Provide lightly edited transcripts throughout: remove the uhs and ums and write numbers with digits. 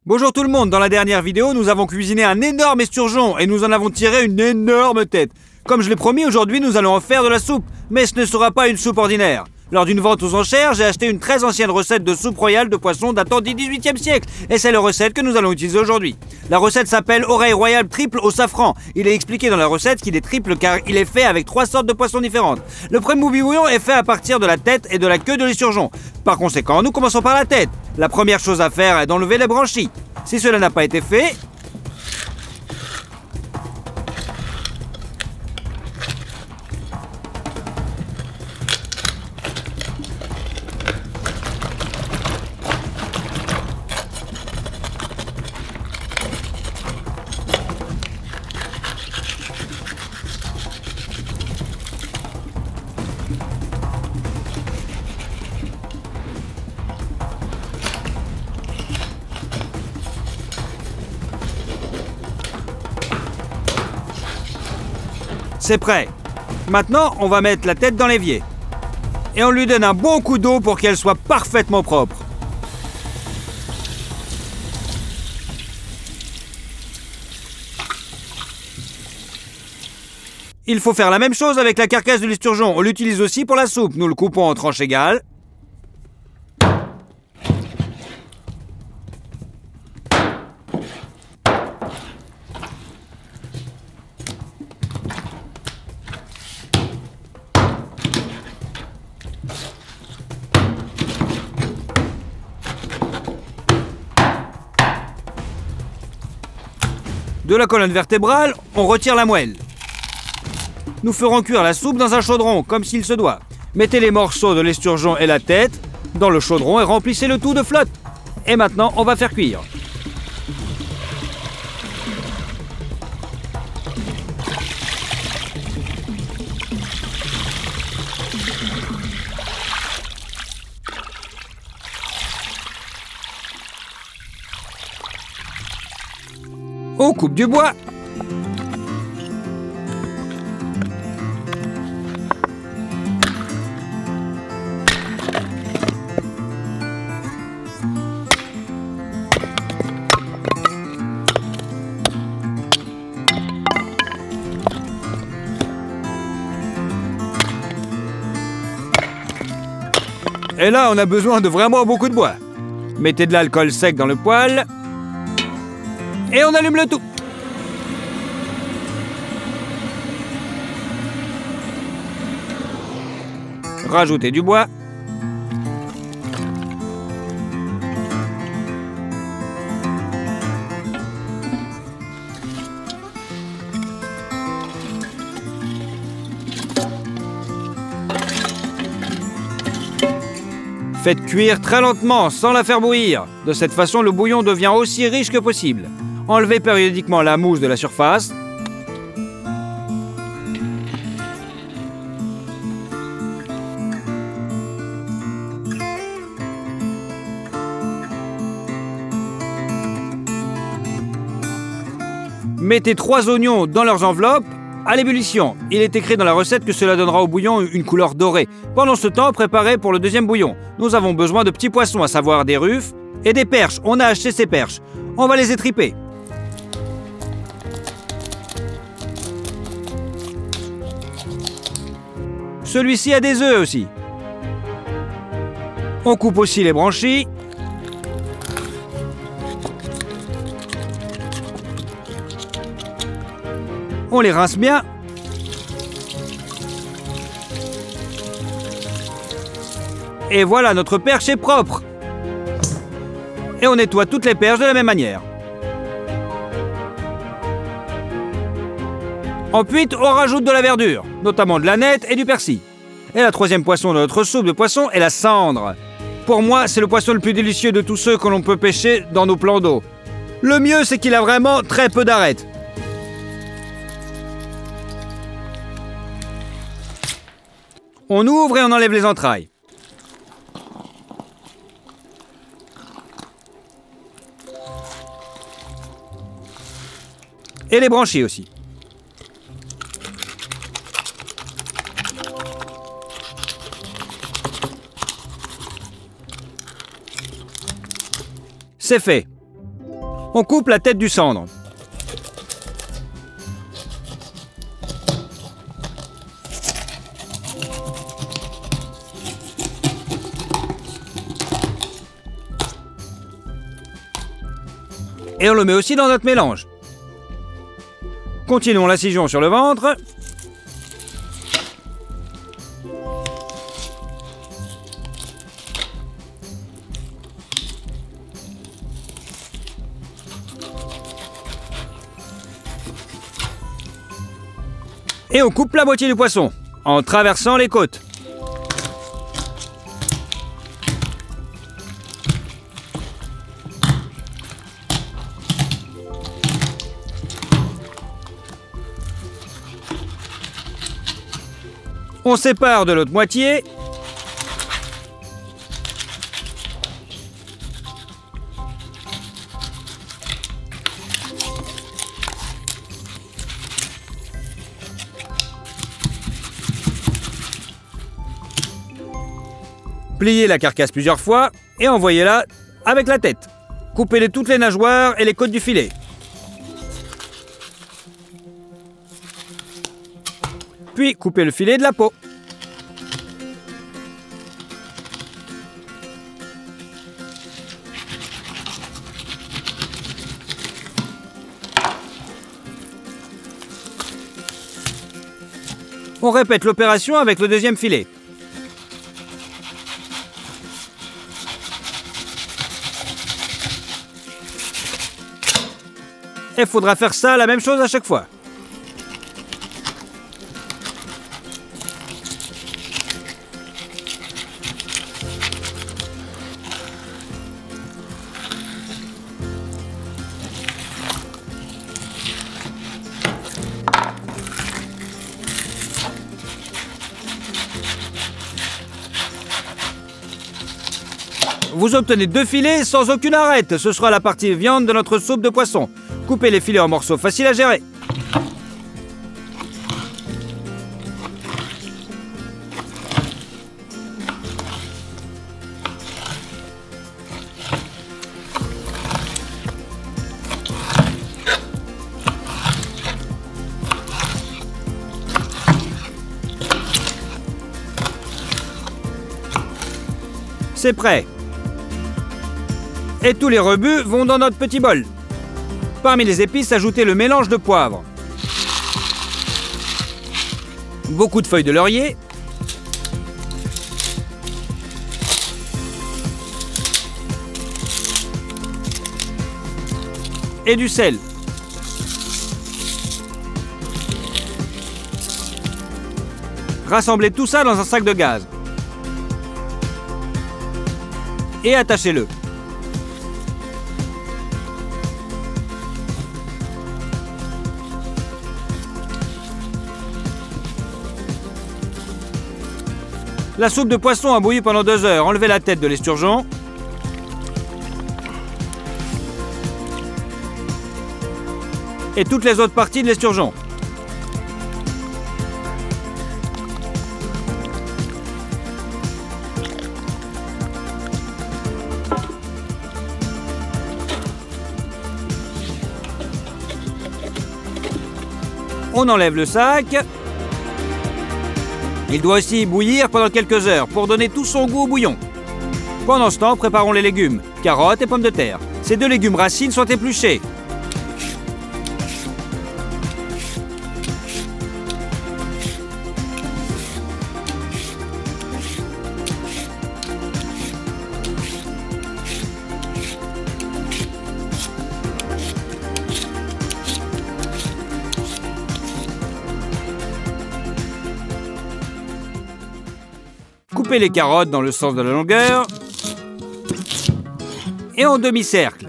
Bonjour tout le monde, dans la dernière vidéo, nous avons cuisiné un énorme esturgeon et nous en avons tiré une énorme tête. Comme je l'ai promis, aujourd'hui nous allons en faire de la soupe, mais ce ne sera pas une soupe ordinaire. Lors d'une vente aux enchères, j'ai acheté une très ancienne recette de soupe royale de poisson datant du XVIIIe siècle, et c'est la recette que nous allons utiliser aujourd'hui. La recette s'appelle oreille royale triple au safran. Il est expliqué dans la recette qu'il est triple car il est fait avec 3 sortes de poissons différentes. Le premier bouillon est fait à partir de la tête et de la queue de l'esturgeon. Par conséquent, nous commençons par la tête. La première chose à faire est d'enlever les branchies. Si cela n'a pas été fait, c'est prêt. Maintenant, on va mettre la tête dans l'évier. Et on lui donne un bon coup d'eau pour qu'elle soit parfaitement propre. Il faut faire la même chose avec la carcasse de l'esturgeon. On l'utilise aussi pour la soupe. Nous le coupons en tranches égales. De la colonne vertébrale, on retire la moelle. Nous ferons cuire la soupe dans un chaudron, comme s'il se doit. Mettez les morceaux de l'esturgeon et la tête dans le chaudron et remplissez le tout de flotte. Et maintenant, on va faire cuire. On coupe du bois. Et là, on a besoin de vraiment beaucoup de bois. Mettez de l'alcool sec dans le poêle. Et on allume le tout. Rajoutez du bois. Faites cuire très lentement, sans la faire bouillir. De cette façon, le bouillon devient aussi riche que possible. Enlevez périodiquement la mousse de la surface. Mettez 3 oignons dans leurs enveloppes à l'ébullition. Il est écrit dans la recette que cela donnera au bouillon une couleur dorée. Pendant ce temps, préparez pour le deuxième bouillon. Nous avons besoin de petits poissons, à savoir des rufes et des perches. On a acheté ces perches. On va les étriper. Celui-ci a des œufs aussi. On coupe aussi les branchies. On les rince bien. Et voilà, notre perche est propre. Et on nettoie toutes les perches de la même manière. Ensuite, on rajoute de la verdure, notamment de l'aneth et du persil. Et la troisième poisson de notre soupe de poisson est la cendre. Pour moi, c'est le poisson le plus délicieux de tous ceux que l'on peut pêcher dans nos plans d'eau. Le mieux, c'est qu'il a vraiment très peu d'arêtes. On ouvre et on enlève les entrailles. Et les branchies aussi. C'est fait. On coupe la tête du cendre. Et on le met aussi dans notre mélange. Continuons l'incision sur le ventre. Et on coupe la moitié du poisson, en traversant les côtes. On sépare de l'autre moitié. Pliez la carcasse plusieurs fois et envoyez-la avec la tête. Coupez toutes les nageoires et les côtes du filet. Puis coupez le filet de la peau. On répète l'opération avec le deuxième filet. Et il faudra faire ça, la même chose à chaque fois. Vous obtenez 2 filets sans aucune arête. Ce sera la partie viande de notre soupe de poisson. Coupez les filets en morceaux faciles à gérer. C'est prêt. Et tous les rebuts vont dans notre petit bol. Parmi les épices, ajoutez le mélange de poivre. Beaucoup de feuilles de laurier. Et du sel. Rassemblez tout ça dans un sac de gaz. Et attachez-le. La soupe de poisson a bouilli pendant 2 heures. Enlevez la tête de l'esturgeon. Et toutes les autres parties de l'esturgeon. On enlève le sac. Il doit aussi bouillir pendant quelques heures pour donner tout son goût au bouillon. Pendant ce temps, préparons les légumes, carottes et pommes de terre. Ces 2 légumes racines sont épluchés. Coupez les carottes dans le sens de la longueur et en demi-cercle.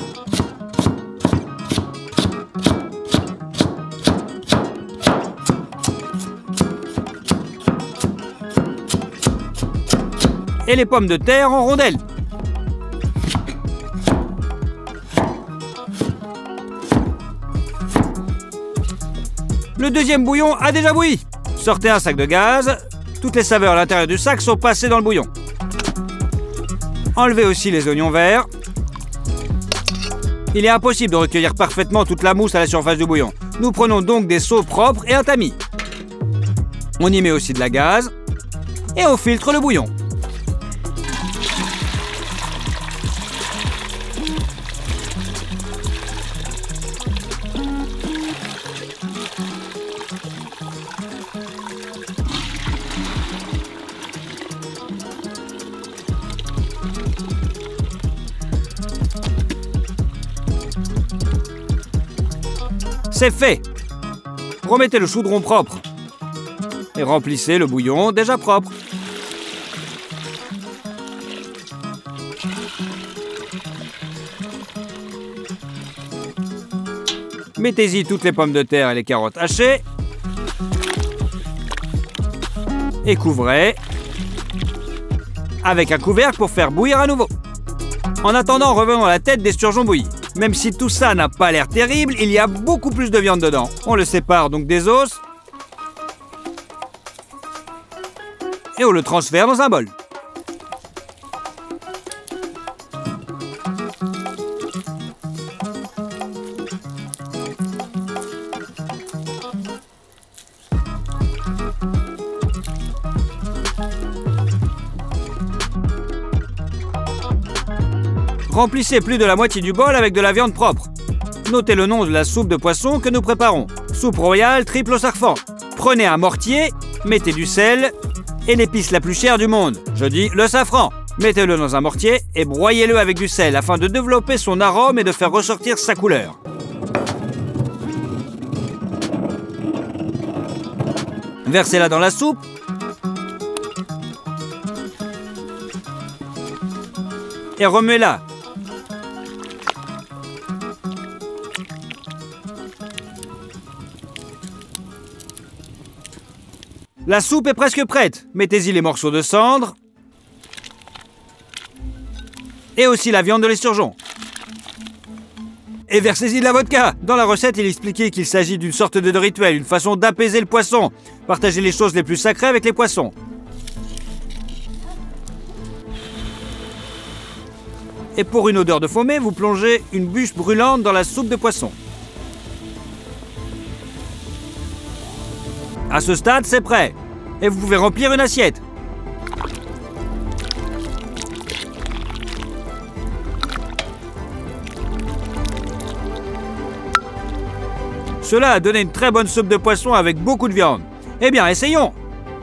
Et les pommes de terre en rondelles. Le deuxième bouillon a déjà bouilli. Sortez un sac de gaz. Toutes les saveurs à l'intérieur du sac sont passées dans le bouillon. Enlevez aussi les oignons verts. Il est impossible de recueillir parfaitement toute la mousse à la surface du bouillon. Nous prenons donc des seaux propres et un tamis. On y met aussi de la gaze et on filtre le bouillon. C'est fait! Remettez le chaudron propre et remplissez le bouillon déjà propre. Mettez-y toutes les pommes de terre et les carottes hachées et couvrez avec un couvercle pour faire bouillir à nouveau. En attendant, revenons à la tête d'esturgeon bouilli. Même si tout ça n'a pas l'air terrible, il y a beaucoup plus de viande dedans. On le sépare donc des os et on le transfère dans un bol. Remplissez plus de la moitié du bol avec de la viande propre. Notez le nom de la soupe de poisson que nous préparons. Soupe royale triple au sarfan. Prenez un mortier, mettez du sel et l'épice la plus chère du monde. Je dis le safran. Mettez-le dans un mortier et broyez-le avec du sel afin de développer son arôme et de faire ressortir sa couleur. Versez-la dans la soupe. Et remuez-la. La soupe est presque prête. Mettez-y les morceaux de cendre et aussi la viande de l'esturgeon. Et versez-y de la vodka. Dans la recette, il expliquait qu'il s'agit d'une sorte de rituel, une façon d'apaiser le poisson. Partagez les choses les plus sacrées avec les poissons. Et pour une odeur de fumée, vous plongez une bûche brûlante dans la soupe de poisson. À ce stade, c'est prêt. Et vous pouvez remplir une assiette. Cela a donné une très bonne soupe de poisson avec beaucoup de viande. Eh bien, essayons!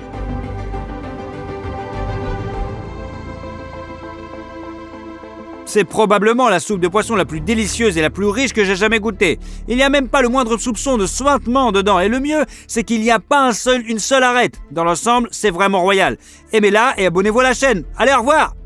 C'est probablement la soupe de poisson la plus délicieuse et la plus riche que j'ai jamais goûtée. Il n'y a même pas le moindre soupçon de suintement dedans. Et le mieux, c'est qu'il n'y a pas une seule arête. Dans l'ensemble, c'est vraiment royal. Aimez-la et abonnez-vous à la chaîne. Allez, au revoir!